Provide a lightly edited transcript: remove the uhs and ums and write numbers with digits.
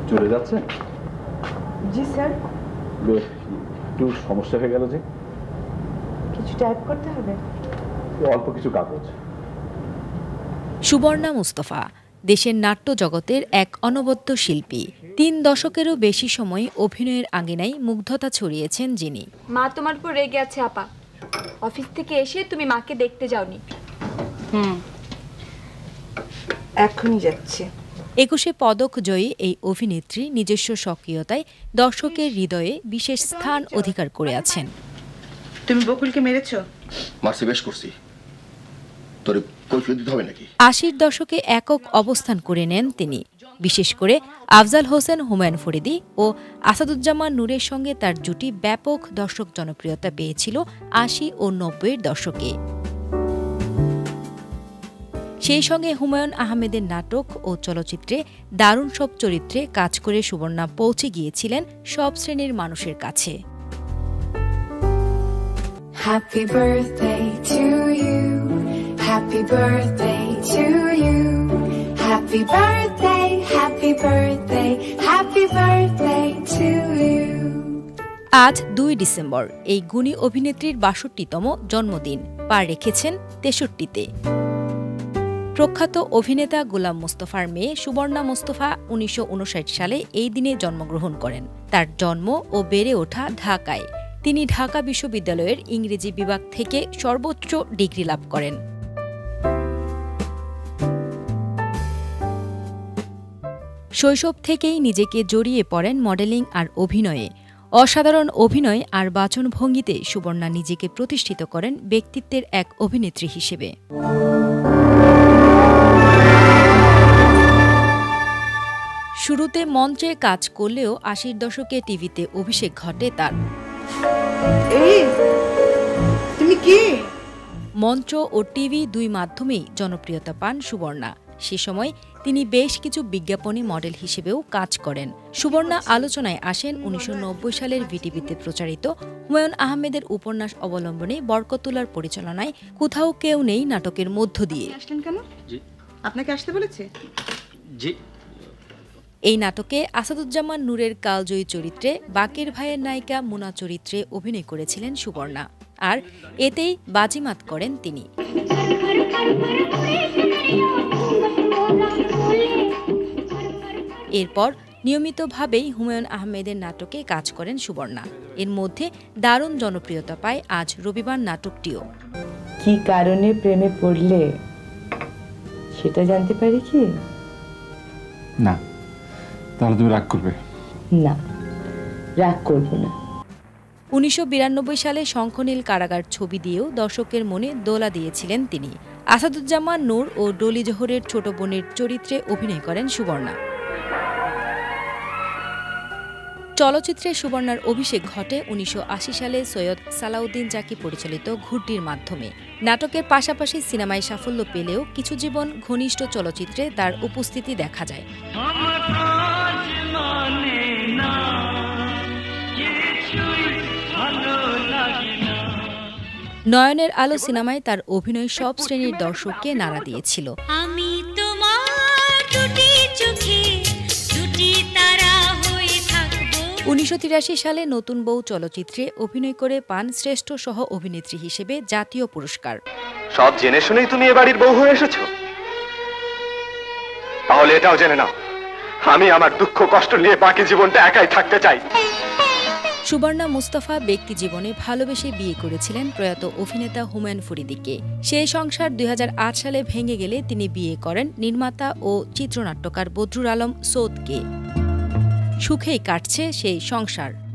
চলে যাচ্ছে? জি স্যার। একটু সমস্যা হয়ে গেল যে? কিছু টাইপ করতে হবে? অল্প কিছু কাগজ। সুবর্ণা মুস্তফা দেশের নাট্য জগতের এক অনবদ্য শিল্পী। ৩ দশকেরও বেশি সময় অভিনয়ের আঙিনায় মুগ্ধতা ছড়িয়েছেন যিনি। মা তোমার উপর রেগে আছে আপা। অফিস থেকে এসে তুমি মাকে দেখতে যাওনি। এখনই যাচ্ছি। ২১ পদক জয়ী এই অভিনেত্রী নিজস্ব সক্রিয়তায় দর্শকের হৃদয়ে বিশেষ স্থান অধিকার করে আছেন। তুমি বকুলকে মেরেছো? মারছি, বেশ করছি। তোরে কৈফিয়ত দিতে হবে নাকি? ৮০-র দশকে একক অবস্থান করে নেন তিনি। বিশেষ করে আফজাল হোসেন হুমায়ুন ফরিদী ও আসাদুজ্জামান নূরের সঙ্গে তার জুটি ব্যাপক দর্শক জনপ্রিয়তা পেয়েছিল ৮০ ও ৯০-এর দশকে। সেই সঙ্গে হুমায়ুন আহমেদের নাটক ও চলচ্চিত্রে দারুণ সব চরিত্রে কাজ করে সুবর্ণা পৌঁছে গিয়েছিলেন সব শ্রেণীর মানুষের কাছে। Happy birthday to you. Happy birthday to you. Happy birthday, happy birthday, happy birthday to you. আজ ২ ডিসেম্বর এই গুণী অভিনেত্রীর ৬২তম জন্মদিন পা রেখেছেন ৬৩তে। প্রখ্যাত অভিনেতা গোলাম মোস্তফার মেয়ে সুবর্ণা মোস্তফা ১৯৫৯ সালে এই দিনে জন্মগ্রহণ করেন। তার জন্ম ও বেড়ে ওঠা ঢাকায়। তিনি ঢাকা বিশ্ববিদ্যালয়ের ইংরেজি বিভাগ থেকে সর্বোচ্চ ডিগ্রি লাভ করেন। শৈশব থেকেই নিজেকে জড়িয়ে পড়েন মডেলিং আর অভিনয়ে। অসাধারণ অভিনয় আর বাচনভঙ্গিতে সুবর্ণা নিজেকে প্রতিষ্ঠিত করেন ব্যক্তিত্বের এক অভিনেত্রী হিসেবে। শুরুতে মঞ্চে কাজ করলেও ৮০-র দশকে টিভিতে অভিষেক ঘটে তার। তুমি কি? মঞ্চ ও টিভি ২ মাধ্যমেই জনপ্রিয়তা পান সুবর্ণা। সে সময় তিনি বেশ কিছু বিজ্ঞাপনী মডেল হিসেবেও কাজ করেন। সুবর্ণা আলোচনায় আসেন ১৯৯০ সালের ভিটিভিতে প্রচারিত হুমায়ুন আহমেদের উপন্যাস অবলম্বনে বরকতুল্লাহর পরিচালনায় কোথাও কেউ নেই নাটকের মধ্য দিয়ে। আসলেন কেন? জি, আপনাকে আসতে বলেছে? জি। এই নাটকে আসাদুজ্জামান নূরের কালজয়ী চরিত্রে বাকের ভাইয়ের নায়িকা মুনা চরিত্রে অভিনয় করেছিলেন সুবর্ণা। আর এতেই বাজিমাত করেন তিনি। এরপর নিয়মিতভাবেই হুমায়ুন আহমেদের নাটকে কাজ করেন সুবর্ণা। এর মধ্যে দারুণ জনপ্রিয়তা পায় আজ রবিবার নাটকটিও। কি কারণে প্রেমে পড়লে সেটা জানতে পারি কি? না, তাহলে তুমি রাগ করবে? না, রাগ করব না। ১৯৯২ সালে শঙ্খনীল কারাগার ছবি দিয়েও দর্শকের মনে দোলা দিয়েছিলেন তিনি। আসাদুজ্জামান নূর ও ডলি জোহরের ছোট বোনের চরিত্রে অভিনয় করেন সুবর্ণা। চলচ্চিত্রে সুবর্ণার অভিষেক ঘটে ১৯৮০ সালে সৈয়দ সালাউদ্দিন জাকি পরিচালিত ঘুরটির মাধ্যমে। নাটকের পাশাপাশি সিনেমায় সাফল্য পেলেও কিছু জীবন ঘনিষ্ঠ চলচ্চিত্রে তার উপস্থিতি দেখা যায়। নয়নের আলো সিনেমায় তার অভিনয় সব শ্রেণীর দর্শককে নাড়া দিয়েছিল। ১৯৮৩ সালে নতুন বউ চলচ্চিত্রে অভিনয় করে পান শ্রেষ্ঠ সহ অভিনেত্রী হিসেবে জাতীয় পুরস্কার। সব জেনে শুনেই তুমি এ বাড়ির বউ হয়ে এসেছো? তাহলে এটাও জেনে নাও, আমি আমার দুঃখ কষ্ট নিয়ে বাকি জীবনটা একাই থাকতে চাই। সুবর্ণা মুস্তফা ব্যক্তি জীবনে ভালোবেসে বিয়ে করেছিলেন প্রয়াত অভিনেতা হুমায়ুন ফরিদীকে। সেই সংসার ২০০৮ সালে ভেঙে গেলে তিনি বিয়ে করেন নির্মাতা ও চিত্রনাট্যকার বদরুল আলম সৌদকে। সুখেই কাটছে সেই সংসার।